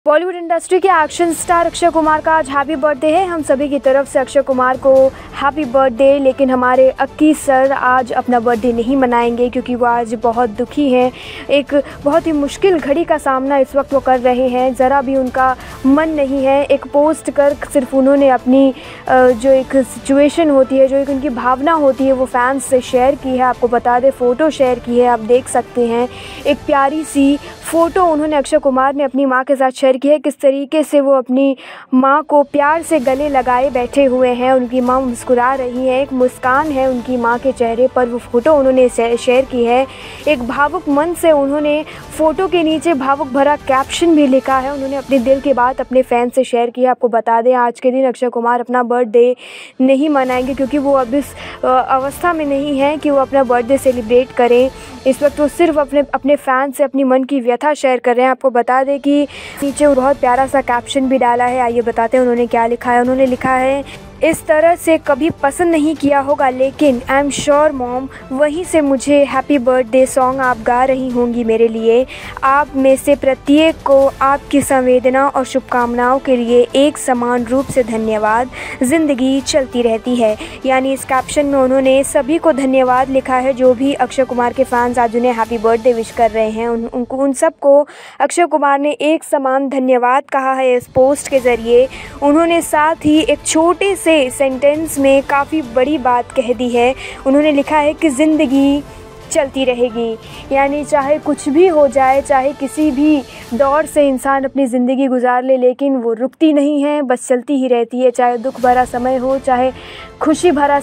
Bollywood industry के action star Akshay Kumar का आज हैप्पी बर्थडे है। हम सभी की तरफ से अक्षय कुमार को हैप्पी बर्थडे। लेकिन हमारे अक्की सर आज अपना बर्थडे नहीं मनाएंगे क्योंकि वो आज बहुत दुखी हैं। एक बहुत ही मुश्किल घड़ी का सामना इस वक्त वो कर रहे हैं। ज़रा भी उनका मन नहीं है। एक पोस्ट कर सिर्फ उन्होंने अपनी जो एक सिचुएशन होती है, जो एक उनकी भावना होती है, वो फैंस से शेयर की है। आपको बता दें, फ़ोटो शेयर की है, आप देख सकते हैं। एक प्यारी सी फ़ोटो उन्होंने अक्षय कुमार ने अपनी माँ के साथ शेयर की है। किस तरीके से वो अपनी माँ को प्यार से गले लगाए बैठे हुए हैं। उनकी माँ मुस्कुरा रही हैं, एक मुस्कान है उनकी माँ के चेहरे पर। वो फ़ोटो उन्होंने शेयर की है। एक भावुक मन से उन्होंने फ़ोटो के नीचे भावुक भरा कैप्शन भी लिखा है। उन्होंने अपने दिल की बात अपने फ़ैन से शेयर की है। आपको बता दें, आज के दिन अक्षय कुमार अपना बर्थडे नहीं मनाएंगे क्योंकि वो अब इस अवस्था में नहीं है कि वो अपना बर्थडे सेलिब्रेट करें। इस वक्त वो सिर्फ अपने फ़ैन से अपनी मन की व्यथा शेयर कर रहे हैं। आपको बता दें कि नीचे वो बहुत प्यारा सा कैप्शन भी डाला है। आइए बताते हैं उन्होंने क्या लिखा है। उन्होंने लिखा है, इस तरह से कभी पसंद नहीं किया होगा, लेकिन आई एम श्योर मॉम वहीं से मुझे हैप्पी बर्थडे सॉन्ग आप गा रही होंगी मेरे लिए। आप में से प्रत्येक को आपकी संवेदना और शुभकामनाओं के लिए एक समान रूप से धन्यवाद। ज़िंदगी चलती रहती है। यानी इस कैप्शन में उन्होंने सभी को धन्यवाद लिखा है, जो भी अक्षय कुमार के फैंस आज उन्हें हैप्पी बर्थडे विश कर रहे हैं। उन सबको अक्षय कुमार ने एक समान धन्यवाद कहा है इस पोस्ट के ज़रिए। उन्होंने साथ ही एक छोटे से सेंटेंस में काफ़ी बड़ी बात कह दी है। उन्होंने लिखा है कि ज़िंदगी चलती रहेगी। यानी चाहे कुछ भी हो जाए, चाहे किसी भी दौर से इंसान अपनी ज़िंदगी गुजार ले, लेकिन वो रुकती नहीं है, बस चलती ही रहती है। चाहे दुख भरा समय हो, चाहे खुशी भरा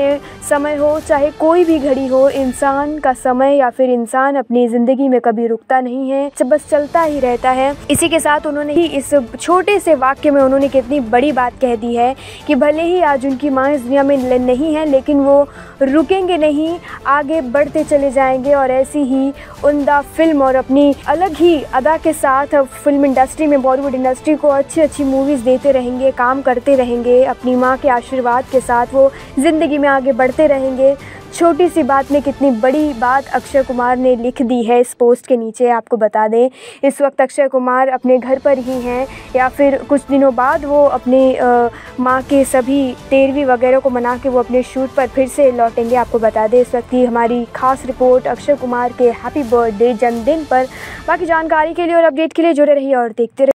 समय हो, चाहे कोई भी घड़ी हो, इंसान का समय या फिर इंसान अपनी ज़िंदगी में कभी रुकता नहीं है, बस चलता ही रहता है। इसी के साथ उन्होंने ही इस छोटे से वाक्य में उन्होंने कितनी बड़ी बात कह दी है कि भले ही आज उनकी माँ इस दुनिया में नहीं है, लेकिन वो रुकेंगे नहीं, आगे बढ़ते चले जाएंगे और ऐसी ही उम्दा फिल्म और अपनी अलग ही अदा के साथ फिल्म इंडस्ट्री में, बॉलीवुड इंडस्ट्री को अच्छी मूवीज़ देते रहेंगे, काम करते रहेंगे। अपनी माँ के आशीर्वाद के साथ वो ज़िंदगी में आगे बढ़ते रहेंगे। छोटी सी बात में कितनी बड़ी बात अक्षय कुमार ने लिख दी है इस पोस्ट के नीचे। आपको बता दें, इस वक्त अक्षय कुमार अपने घर पर ही हैं या फिर कुछ दिनों बाद वो अपनी माँ के सभी 13वीं वगैरह को मना के वो अपने शूट पर फिर से लौटेंगे। आपको बता दें, इस वक्त की हमारी खास रिपोर्ट अक्षय कुमार के हैप्पी बर्थडे जन्मदिन पर। बाकी जानकारी के लिए और अपडेट के लिए जुड़े रहिए और देखते रहिए।